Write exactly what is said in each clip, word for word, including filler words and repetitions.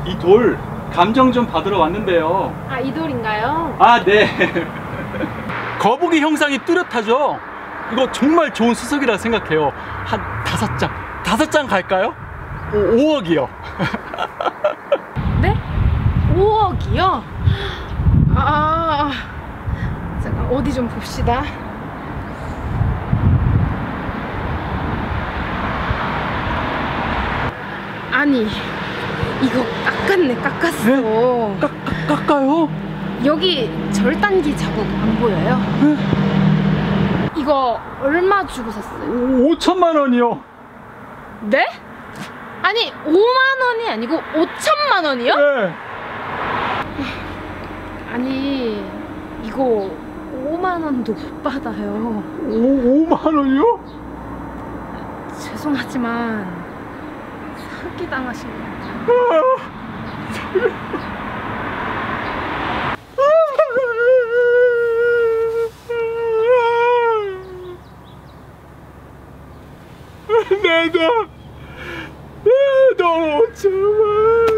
이 돌 감정 좀 받으러 왔는데요. 아, 이 돌인가요? 아, 네. 거북이 형상이 뚜렷하죠? 이거 정말 좋은 수석이라 생각해요. 한 다섯 장, 다섯 장 갈까요? 오, 오억이요. 네? 오억이요? 아, 잠깐 어디 좀 봅시다. 아니, 이거 깎았네, 깎았어. 네? 깎, 깎, 깎아요? 여기 절단기 자국 안 보여요? 네? 이거 얼마 주고 샀어요? 오천만 원이요. 네? 아니, 오만 원이 아니고 오천만 원이요? 네. 아니, 이거 오만 원도 못 받아요. 오, 오만 원이요? 죄송하지만 사기 당하신 것 같아요. 내가 너 오천만.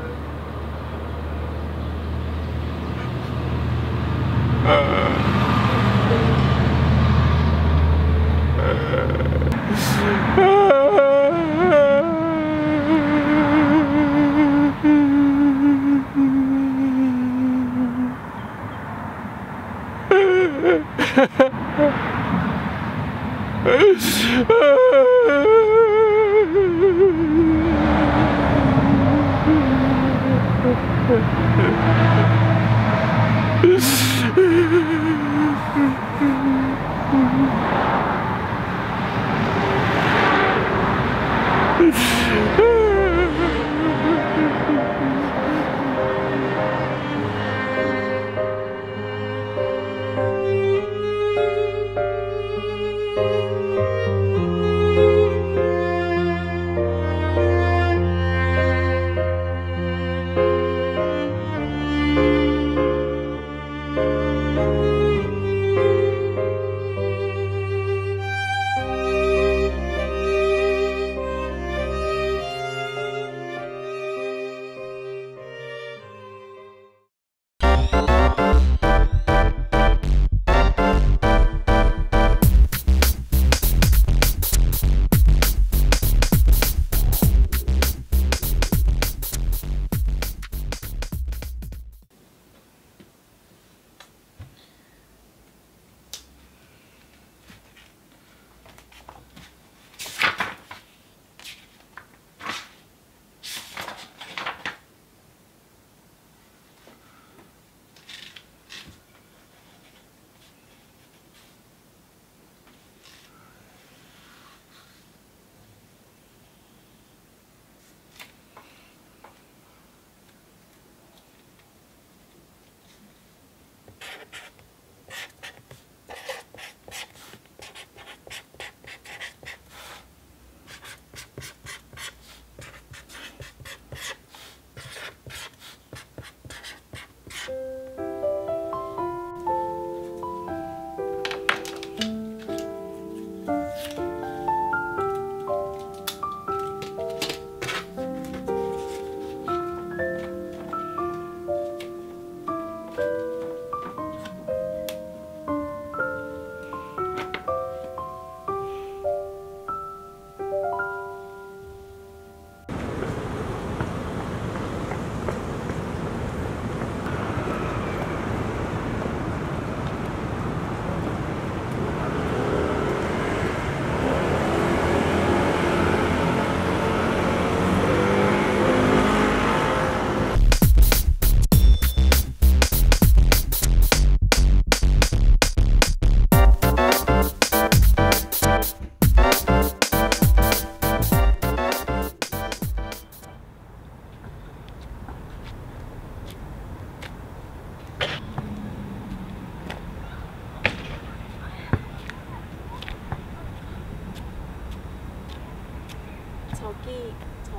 저기 저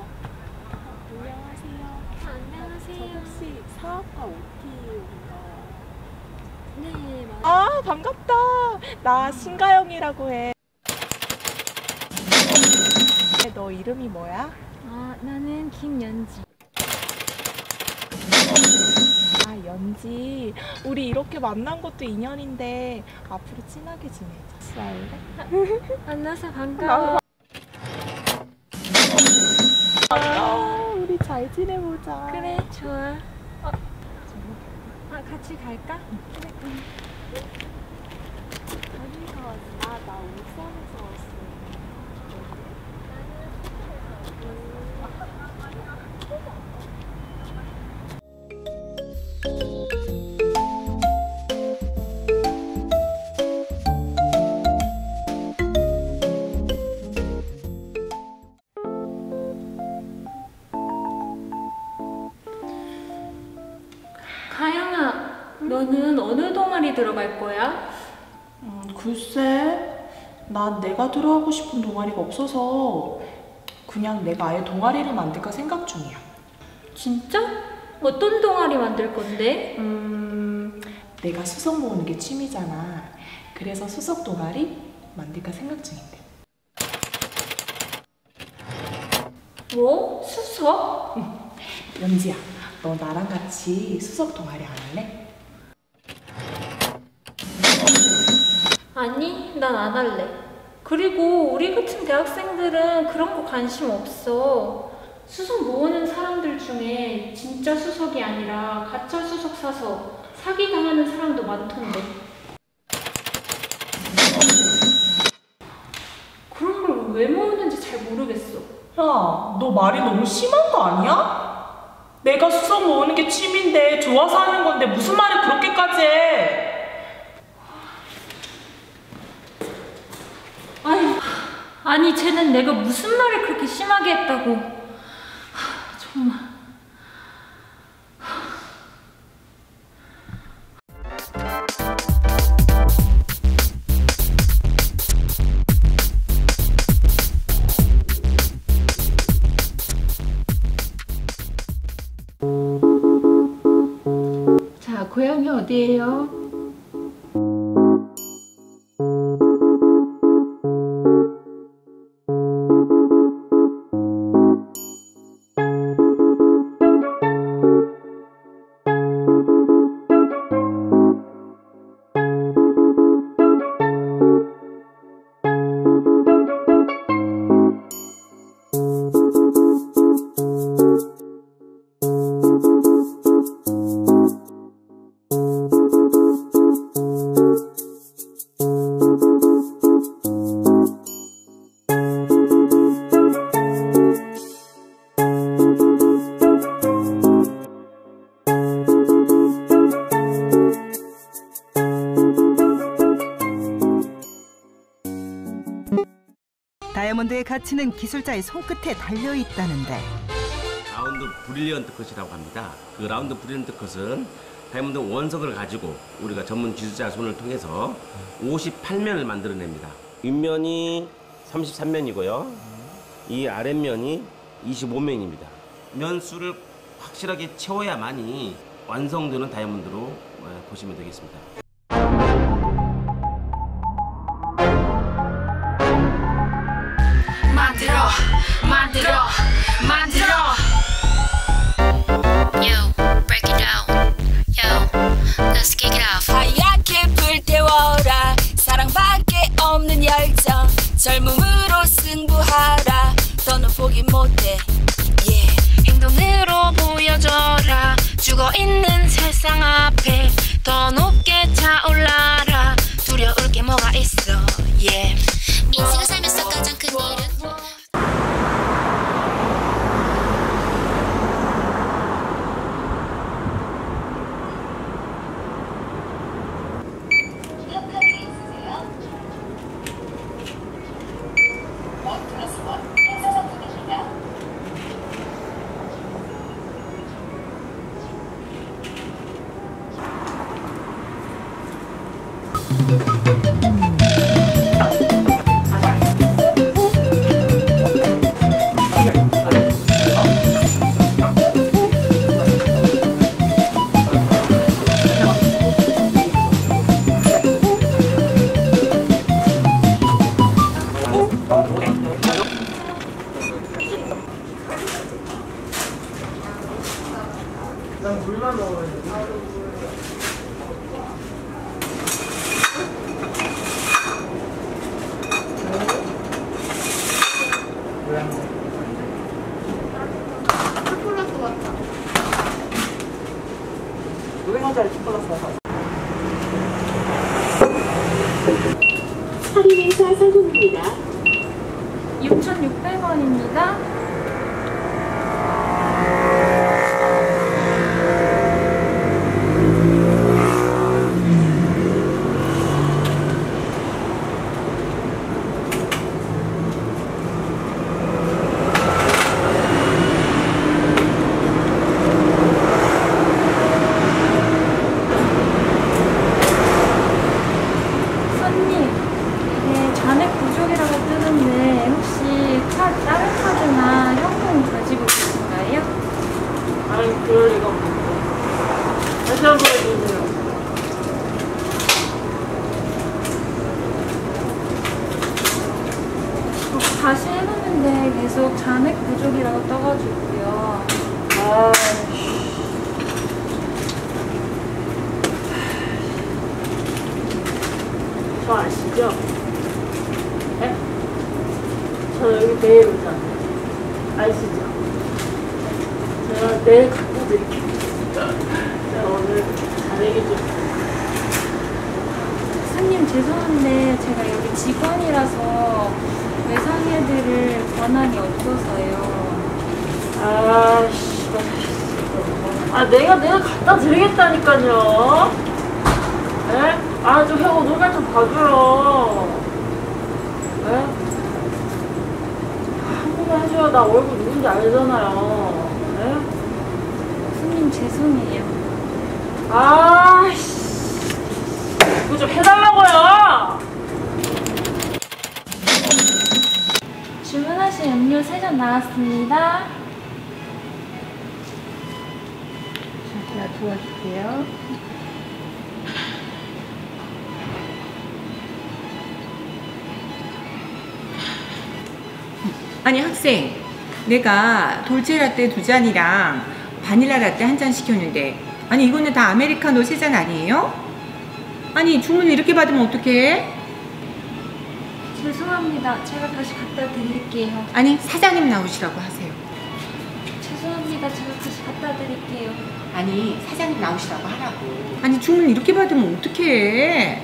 안녕하세요. 안녕하세요. 저 혹시 사업가 오티인가요? 네, 맞아요. 아 반갑다. 나 신가영이라고 해. 너 이름이 뭐야? 아, 나는 김연지. 아, 연지, 우리 이렇게 만난 것도 인연인데 앞으로 친하게 지내자. 알래? 만나서 반가워. 아, 우리 잘 지내보자. 그래, 좋아. 어, 아, 같이 갈까? 그래. 응. 어디서 왔어? 아, 나 울산에서 왔어. 가영아, 너는 어느 동아리 들어갈 거야? 음, 글쎄, 난 내가 들어가고 싶은 동아리가 없어서 그냥 내가 아예 동아리를 만들까 생각 중이야. 진짜? 어떤 동아리 만들 건데? 음, 내가 수석 모으는 게 취미잖아. 그래서 수석 동아리 만들까 생각 중인데. 뭐? 수석? 연지야, 너 나랑 같이 수석 동아리 안 할래? 아니, 난 안 할래. 그리고 우리 같은 대학생들은 그런 거 관심 없어. 수석 모으는 사람들 중에 진짜 수석이 아니라 가짜 수석 사서 사기 당하는 사람도 많던데. 그런 걸 왜 모으는지 잘 모르겠어. 야, 너 말이 너무 심한 거 아니야? 내가 수석 모으는 게 취미인데 좋아서 하는 건데 무슨 말을 그렇게까지 해? 아니, 아니 쟤는 내가 무슨 말을 그렇게 심하게 했다고. 하, 정말. 자, 고향이 어디예요? 다이아몬드의 가치는 기술자의 손끝에 달려 있다는데 라운드 브릴리언트 컷이라고 합니다. 그 라운드 브릴리언트 컷은 다이아몬드 원석을 가지고 우리가 전문 기술자 손을 통해서 오십팔 면을 만들어냅니다. 윗면이 삼십삼 면이고요. 이 아랫면이 이십오 면입니다. 면수를 확실하게 채워야만이 완성되는 다이아몬드로 보시면 되겠습니다. 만들어 만들어 만들어 Yo, break it down Yo, let's kick it off 하얗게 불태워라 사랑밖에 없는 열정 젊음으로 승부하라 더는 포기 못해 yeah. 행동으로 보여줘라 죽어있는 세상 앞에 더 높게 차올라라 두려울 게 뭐가 있어 yeah. 인생을 살면서 가장 큰 일은 난 물만 먹어야 돼. 초콜릿 같다. 오백원짜리 초콜릿 사서. 할인행사 상품입니다. 육천육백 원입니다. 손님, 이게 잔액 부족이라고 뜨는데 혹시 카, 다른 카드나 현금 가지고 계신가요? 아니, 그럴 리가 없는데. 다시 한 번 해주세요. 어, 다시 해봤는데 계속 잔액 부족이라고 떠가지고요. 아이씨. 저 아시죠? 네? 저 여기 매일 오잖아요. 아시죠? 제가 내일 갖다 드릴게요. 제가 오늘 잔액이 좀. 손님 죄송한데 제가 여기 직원이라서 외상해드릴 권한이 없어서요. 아이씨. 아, 내가, 내가 갖다 드리겠다니까요. 네? 아, 좀 형, 눈만 좀 봐줘요. 네? 한 번만 해줘야 나 얼굴 누군지 알잖아요. 네? 손님 죄송해요. 아이씨. 이거 좀 해달라고요! 주문하신 음료 세 잔 나왔습니다. 제가 도와줄게요. 아니 학생, 내가 돌체라떼 두 잔이랑 바닐라 라떼 한 잔 시켰는데 아니 이거는 다 아메리카노 세 잔 아니에요? 아니 주문을 이렇게 받으면 어떡해? 죄송합니다. 제가 다시 갖다 드릴게요. 아니 사장님 나오시라고 하세요. 죄송합니다. 제가 다시 갖다 드릴게요. 아니 사장님 나오시라고 하라고. 아니 주문 이렇게 받으면 어떡해?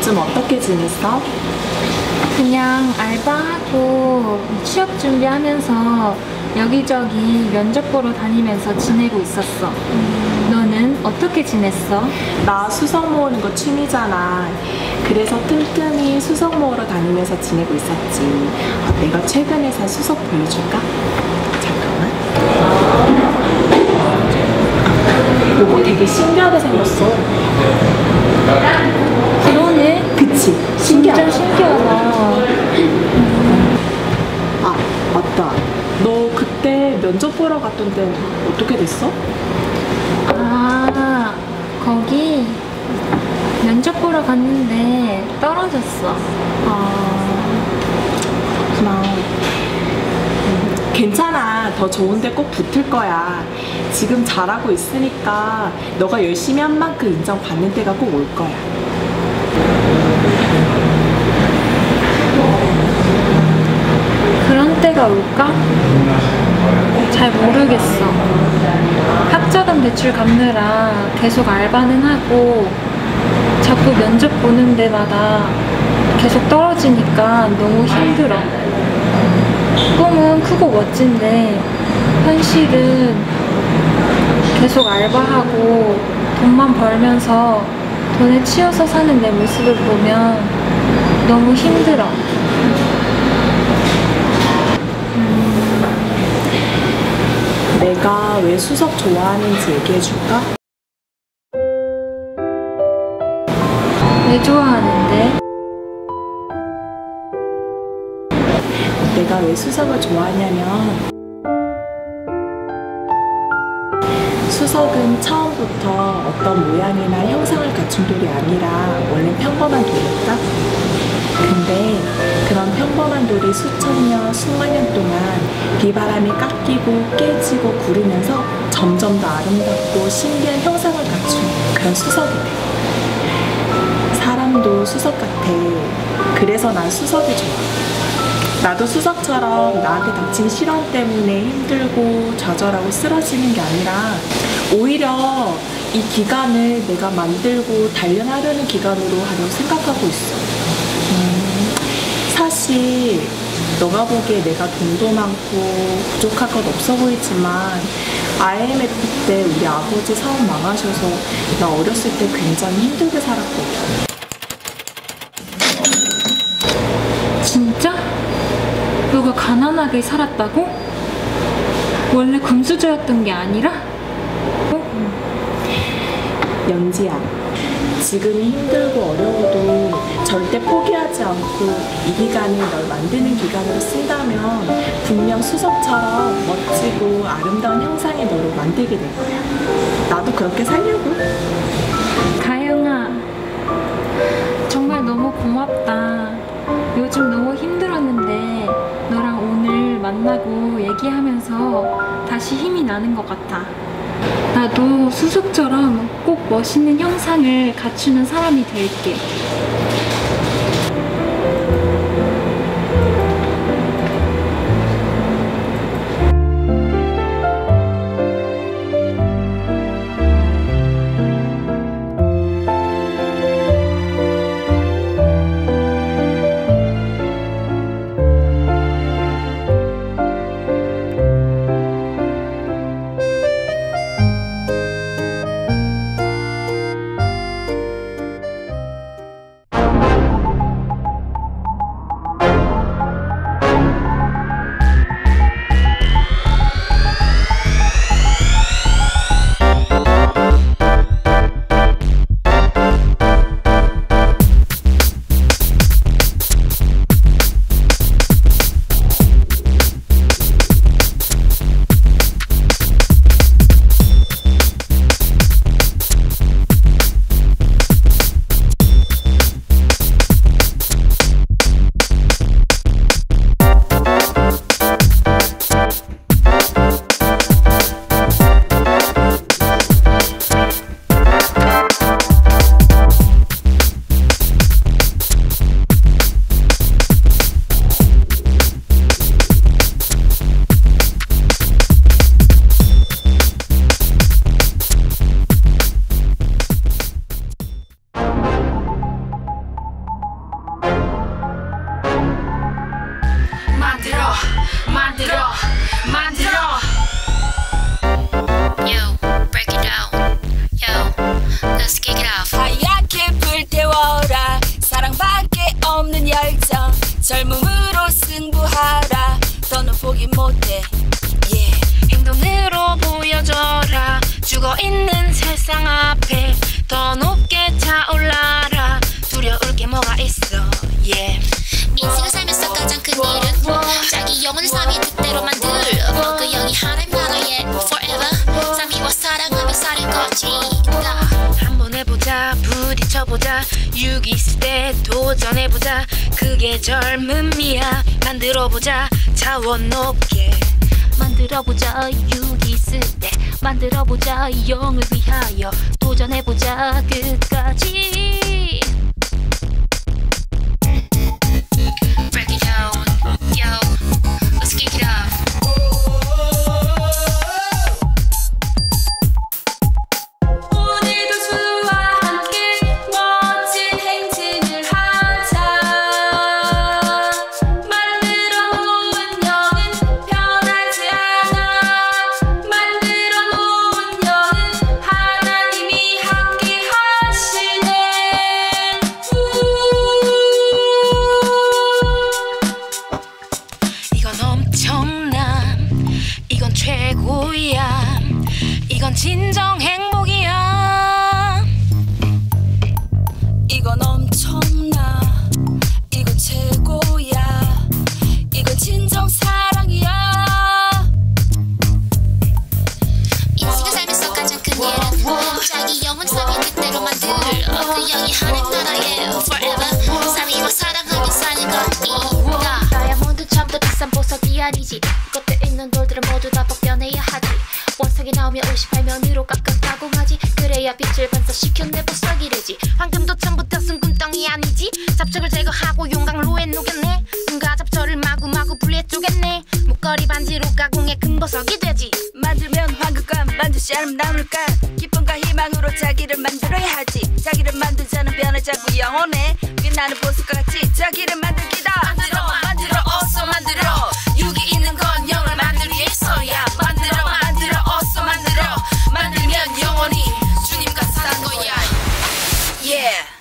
요즘 어떻게 지냈어? 그냥 알바하고 취업 준비하면서 여기저기 면접 보러 다니면서 지내고 있었어. 너는 어떻게 지냈어? 나 수석 모으는 거 취미잖아. 그래서 틈틈이 수석 모으러 다니면서 지내고 있었지. 아, 내가 최근에 산 수석 보여줄까? 잠깐만. 아, 이거 되게 신기하게 생겼어. 그러네. 그치? 진짜 신기하다. 아, 맞다. 너 그때 면접 보러 갔던 데 어떻게 됐어? 아, 거기 면접 보러 갔는데 떨어졌어. 아, 그렇구나. 음, 괜찮아. 더 좋은 데 꼭 붙을 거야. 지금 잘하고 있으니까 너가 열심히 한 만큼 인정받는 때가 꼭 올 거야. 그런 때가 올까? 잘 모르겠어. 학자금 대출 갚느라 계속 알바는 하고 자꾸 면접 보는 데마다 계속 떨어지니까 너무 힘들어. 꿈은 크고 멋진데 현실은 계속 알바하고 돈만 벌면서 돈에 치여서 사는 내 모습을 보면 너무 힘들어. 내가 왜 수석 좋아하는지 얘기해줄까? 왜 좋아하는데? 내가 왜 수석을 좋아하냐면 수석은 처음부터 어떤 모양이나 형상을 갖춘 돌이 아니라 원래 평범한 돌이었다. 근데 그런 평범한 돌이 수천 년, 수만 년 동안 비바람에 깎이고 깨지고 구르면서 점점 더 아름답고 신기한 형상을 갖춘 그런 수석이 돼. 사람도 수석 같아. 그래서 난 수석이 좋아. 나도 수석처럼 나한테 닥친 시련 때문에 힘들고 좌절하고 쓰러지는 게 아니라 오히려 이 기간을 내가 만들고 단련하려는 기간으로 하려고 생각하고 있어. 음, 사실 너가 보기에 내가 돈도 많고 부족할 것 없어 보이지만 아이엠에프 때 우리 아버지 사업 망하셔서 나 어렸을 때 굉장히 힘들게 살았거든. 진짜? 너가 가난하게 살았다고? 원래 금수저였던 게 아니라? 연지야, 지금이 힘들고 어려워도 절대 포기하지 않고 이 기간을 널 만드는 기간으로 쓴다면 분명 수석처럼 멋지고 아름다운 형상의 너를 만들게 될 거야. 나도 그렇게 살려고. 가영아, 정말 너무 고맙다. 요즘 너무 힘들었는데 너랑 오늘 만나고 얘기하면서 다시 힘이 나는 것 같아. 나도 수석처럼 꼭 멋있는 형상을 갖추는 사람이 될게. 만들어 만들어. Yo, break it down. Yo, let's kick it off. 하얗게 불태워라. 사랑밖에 없는 열정. 젊음으로 승부하라. 더는 포기 못해. Yeah. 행동으로 보여줘라. 죽어있는 세상 앞에 더 높게 차올라라. 두려울 게 뭐가 있어. Yeah. 인생을 살면서 가장 큰 일은 자기 영혼을 삶의 뜻대로 만들. 그 영이 하나의 나라에 forever. 삶이와 사랑하며 사는 거지. 한번 해보자. 부딪혀보자. 유기 있을 때 도전해보자. 그게 젊음이야. 만들어보자. 차원 높게 만들어보자. 유기 있을 때 만들어보자. 영을 위하여 도전해보자. 끝까지. Break it down, yo, let's kick it off. 오늘도 수와 함께 멋진 행진을 하자. 만들어 놓은 영은 변하지 않아. 만들어 놓은 영은 하나님이 함께 하시네. 이건 엄청나. 이건 최고야. 이건 진정 행복이야. 이건 엄청나. 이건 최고야. 이건 진정 사랑이야. 인생을 살면서 가장 큰 일은 자기 영혼 삶의 뜻대로 만들. 그 영이 하는 나라에 forever. 삶이와 사랑하며 사는 것이다. 다이아몬드처럼 더 비싼 보석이 아니지. 겉에 있는 돌들은 모두 다 벗겨내야 하지. 원석이 나오면 오십팔 면으로 깎아 가공하지. 그래야 빛을 반사시켜 내 보석이 되지. 황금도 처음부터 순금덩이 아니지. 잡초를 제거하고 용광로에 녹였네. 금과 잡초를 마구마구 불에 쪼겠네. 목걸이 반지로 가공해 큰 보석이 되지. 만들면 황금과 만두씨 아름다울까. 기쁨과 희망으로 자기를 만들어야 하지. 자기를 만들자는 변하자고 영혼에 빛나는 보석과 같이 자기를 만들기다. 만들어 만들어 어서 만들어. 유기 있는 건 영을 만들기 위해서야. 만들어 만들어 어서 만들어. 만들면 영원히 주님과 사는 거야. Yeah.